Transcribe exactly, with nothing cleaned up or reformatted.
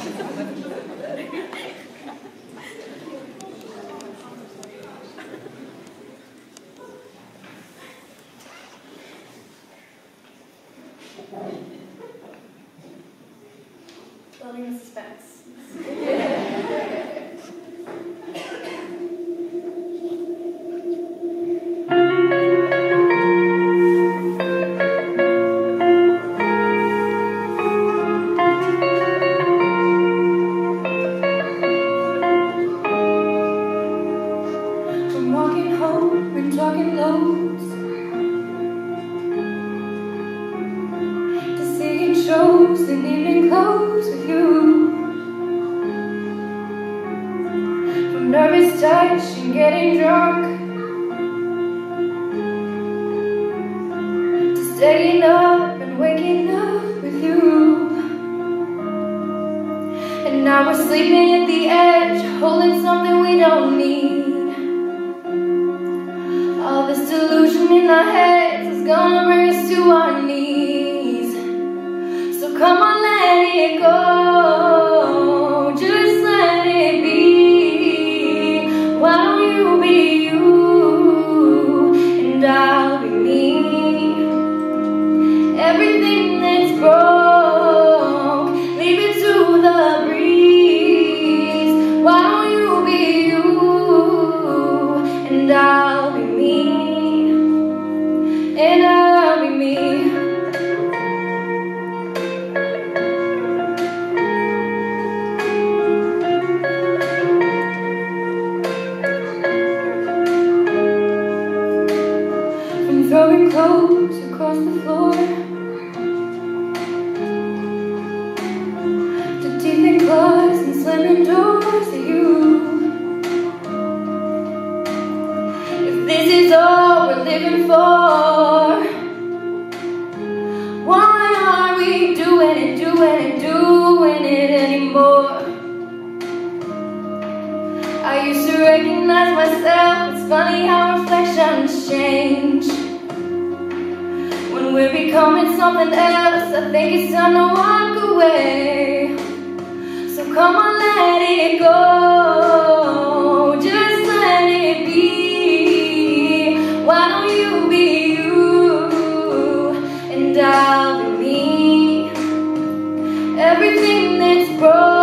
Building the suspense. I'm walking home and talking loads to seeing shows and evening clothes with you. From nervous touch and getting drunk to staying up and waking up with you. And now we're sleeping at the edge, holding something we don't need. All this delusion in our heads is gonna bring us to our knees. So come on, let it go, just let it be. Why don't you be you, and I'll be me. Everything that's broke, leave it to the breeze. Why don't you be you, and I'll be me, and I'll be me. From throwing clothes across the floor to deep in claws and slamming doors to you. If this is all we're living for, why are we doing it, doing it, doing it anymore? I used to recognize myself. It's funny how reflections change. When we're becoming something else, I think it's time to walk away. So come on, let it go, just let it be. Why don't you be you, and I'll be me. Everything that's broken,